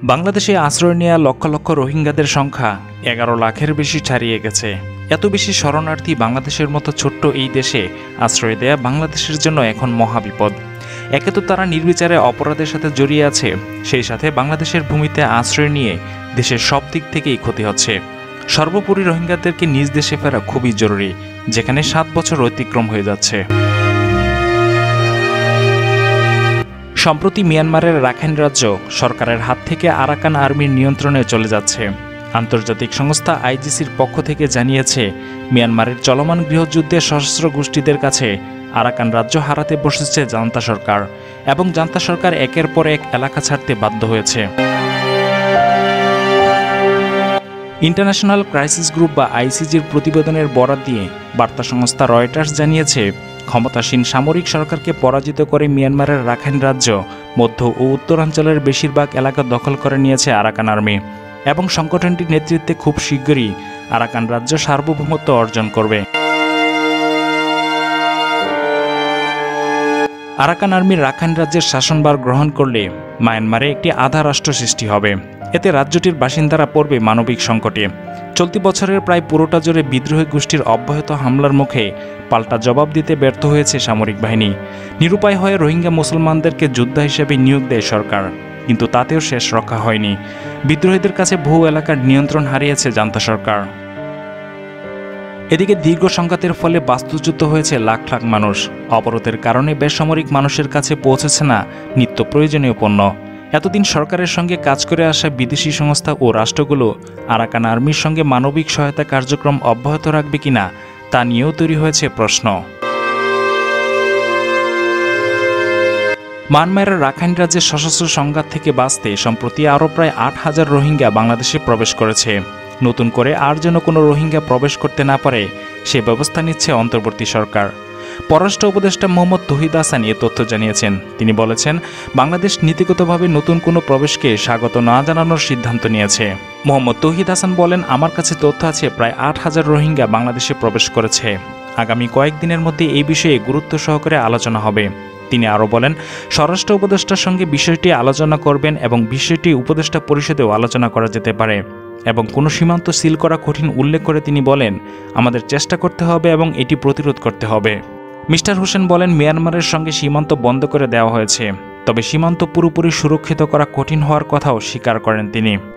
বাংলাদেশে আশ্রয় নেওয়া লক্ষ লক্ষ রোহিঙ্গাদের সংখ্যা ১১ লাখের বেশি ছাড়িয়ে গেছে। এত বেশি শরণার্থী বাংলাদেশের মতো ছোট্ট এই দেশে আশ্রয় দেয়া বাংলাদেশের জন্য এখন মহাবিপদ। একে তো তারা নির্বিচারে অপরাধের সাথে জড়িয়ে আছে, সেই সাথে বাংলাদেশের ভূমিতে আশ্রয় নিয়ে দেশের সব দিক থেকেই ক্ষতি হচ্ছে। সর্বোপরি রোহিঙ্গাদেরকে নিজ দেশে ফেরা খুবই জরুরি, যেখানে ৭ বছর অতিক্রম হয়ে যাচ্ছে। সম্প্রতি মিয়ানমারের রাখাইন রাজ্য সরকারের হাত থেকে আরাকান আর্মির নিয়ন্ত্রণে চলে যাচ্ছে। আন্তর্জাতিক সংস্থা আইজিসির পক্ষ থেকে জানিয়েছে, মিয়ানমারের চলমান গৃহযুদ্ধে সশস্ত্র গোষ্ঠীদের কাছে আরাকান রাজ্য হারাতে বসেছে জান্তা সরকার, এবং জান্তা সরকার একের পর এক এলাকা ছাড়তে বাধ্য হয়েছে। ইন্টারন্যাশনাল ক্রাইসিস গ্রুপ বা আইসিজির প্রতিবেদনের বরাত দিয়ে বার্তা সংস্থা রয়টার্স জানিয়েছে, ক্ষমতাসীন সামরিক সরকারকে পরাজিত করে মিয়ানমারের রাখাইন রাজ্য, মধ্য ও উত্তরাঞ্চলের বেশিরভাগ এলাকা দখল করে নিয়েছে আরাকান আর্মি, এবং সংগঠনটির নেতৃত্বে খুব শীঘ্রই আরাকান রাজ্য সার্বভৌমত্ব অর্জন করবে। আরাকান আর্মির রাখাইন রাজ্যের শাসনভার গ্রহণ করলে মায়ানমারে একটি আধা রাষ্ট্র সৃষ্টি হবে। এতে রাজ্যটির বাসিন্দারা পড়বে মানবিক সংকটে। চলতি বছরের প্রায় পুরোটা জুড়ে বিদ্রোহী গোষ্ঠীর অব্যাহত হামলার মুখে পাল্টা জবাব দিতে ব্যর্থ হয়েছে সামরিক বাহিনী। নিরুপায় হয়ে রোহিঙ্গা মুসলমানদেরকে যোদ্ধা হিসেবে নিয়োগ দেয় সরকার, কিন্তু তাতেও শেষ রক্ষা হয়নি। বিদ্রোহীদের কাছে বহু এলাকার নিয়ন্ত্রণ হারিয়েছে জান্তা সরকার। এদিকে দীর্ঘ সংঘাতের ফলে বাস্তুচ্যুত হয়েছে লাখ লাখ মানুষ। অবরোধের কারণে বেসামরিক মানুষের কাছে পৌঁছেছে না নিত্য প্রয়োজনীয় পণ্য। এতদিন সরকারের সঙ্গে কাজ করে আসা বিদেশি সংস্থা ও রাষ্ট্রগুলো আরাকান আর্মির সঙ্গে মানবিক সহায়তা কার্যক্রম অব্যাহত রাখবে কিনা তা নিয়েও তৈরি হয়েছে প্রশ্ন। মিয়ানমারের রাখাইন রাজ্যের সশস্ত্র সংঘাত থেকে বাঁচতে সম্প্রতি আরও প্রায় ৮,০০০ রোহিঙ্গা বাংলাদেশে প্রবেশ করেছে। নতুন করে আর যেন কোনো রোহিঙ্গা প্রবেশ করতে না পারে সে ব্যবস্থা নিচ্ছে অন্তর্বর্তী সরকার। পররাষ্ট্র উপদেষ্টা মোহাম্মদ তৌহিদ হাসান এ তথ্য জানিয়েছেন। তিনি বলেছেন, বাংলাদেশ নীতিগতভাবে নতুন কোনো প্রবেশকে স্বাগত না জানানোর সিদ্ধান্ত নিয়েছে। মোহাম্মদ তৌহিদ হাসান বলেন, আমার কাছে তথ্য আছে প্রায় ৮,০০০ রোহিঙ্গা বাংলাদেশে প্রবেশ করেছে। আগামী কয়েকদিনের মধ্যে এই বিষয়ে গুরুত্ব সহকারে আলোচনা হবে। তিনি আরও বলেন, স্বরাষ্ট্র উপদেষ্টার সঙ্গে বিষয়টি আলোচনা করবেন এবং বিষয়টি উপদেষ্টা পরিষদেও আলোচনা করা যেতে পারে। এবং কোনো সীমান্ত সিল করা কঠিন উল্লেখ করে তিনি বলেন, আমাদের চেষ্টা করতে হবে এবং এটি প্রতিরোধ করতে হবে। মিস্টার হোসেন বলেন, মিয়ানমারের সঙ্গে সীমান্ত বন্ধ করে দেওয়া হয়েছে, তবে সীমান্ত পুরোপুরি সুরক্ষিত করা কঠিন হওয়ার কথাও স্বীকার করেন তিনি।